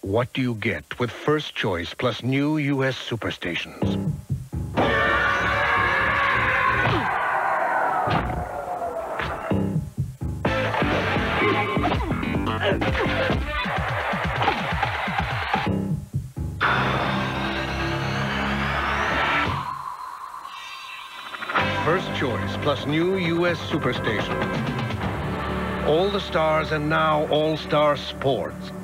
What do you get with First Choice plus new U.S. superstations? First Choice plus new U.S. superstations. All the stars and now All-Star Sports.